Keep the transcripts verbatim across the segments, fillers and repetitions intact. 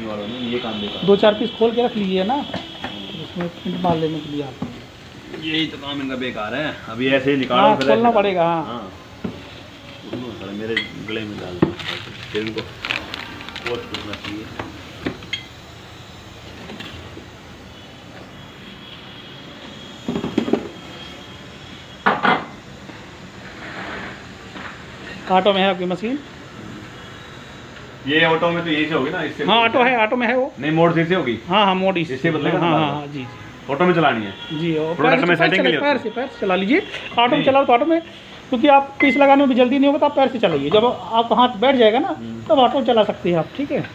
Company वालों ने ये काम देखा। दो चार पीस खोल के रख लीजिए ना, उसमें प्रिंट मार लेने के लिए आप। यही तो काम इनका बेकार है, अभी ऐसे ही निकालो। हाँ, खोलना पड़ेगा। हाँ, हाँ मेरे गले में डाल दो, फिर इनको बहुत पूछना चाहिए। ऑटो में है आपकी मशीन? ये ऑटो में तो यही से होगी ना, इससे? हाँ ऑटो है, ऑटो में है वो। नहीं, मोड से होगी। हाँ हाँ, मोड इससे बदलेगा। हाँ हाँ हाँ, जी जी, ऑटो में चलानी है जी। और प्रोडक्ट में सेटिंग के लिए पैर से पैर से चला लीजिए। ऑटो में चलाओ तो ऑटो में, क्योंकि आप पीस लगाने में भी जल्दी नहीं होगा तो आप पैर से चलाइए। जब आप हाथ बैठ जाएगा ना तब ऑटो चला सकते हैं आप, ठीक है।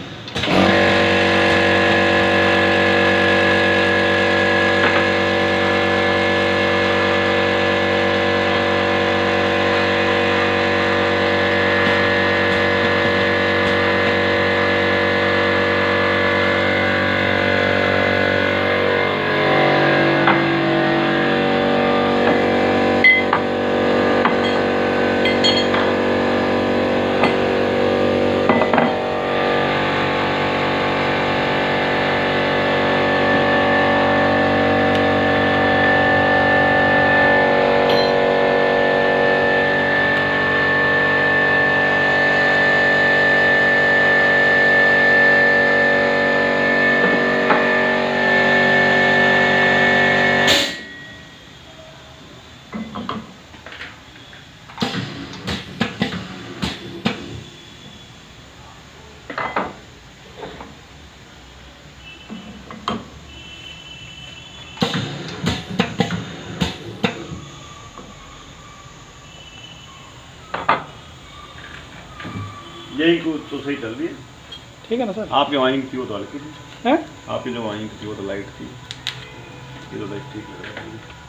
यही कुछ तो सही चल रही है, ठीक है ना सर? आपके वाइंग थी वो तो हल्की थी, हैं? आपकी जो वाइंग थी वो तो लाइट थी, ये तो लाइट ठीक लग रहा है।